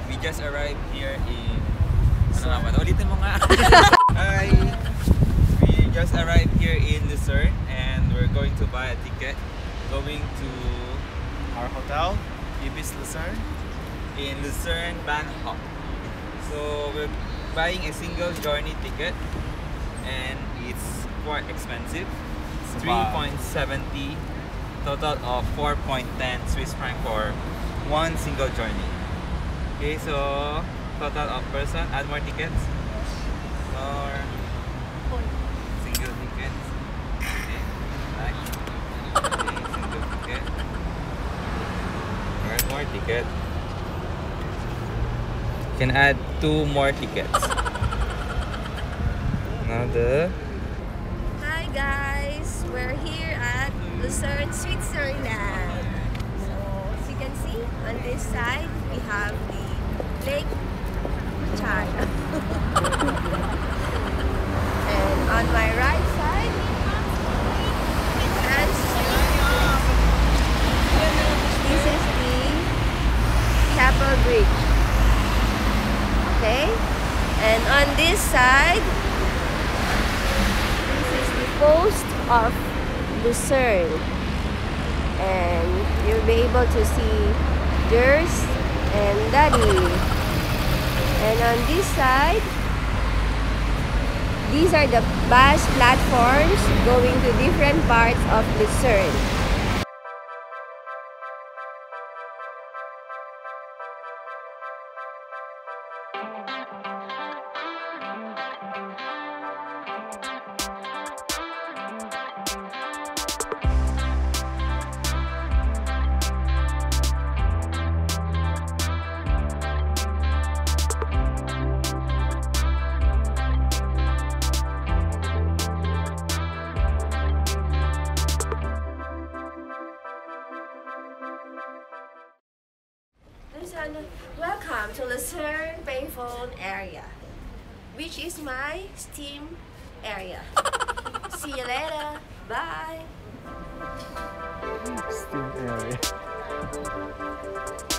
We just arrived here in... Ano nga ba? Ulitin mo nga. Hi! We just arrived here in Lucerne and we're going to buy a ticket going to our hotel, Ibis Lucerne. In Lucerne, Bahnhof. So we're buying a single journey ticket and it's quite expensive. It's 3.70, total of 4.10 Swiss franc for one single journey. Okay, so total of person, add more tickets or single tickets. Okay, like okay, single ticket. Add more ticket. You can add 2 more tickets. Another. Hi guys, we're here at Lucerne, Switzerland. So as you can see, on this side we have the Lake China. And on my right side, this is the Chapel Bridge. Okay, and on this side, this is the coast of Lucerne, and you'll be able to see Durs and Daddy. And on this side, these are the bus platforms going to different parts of Lucerne. Welcome to Lucerne payphone area, which is my Steam area. See you later. Bye. Steam area.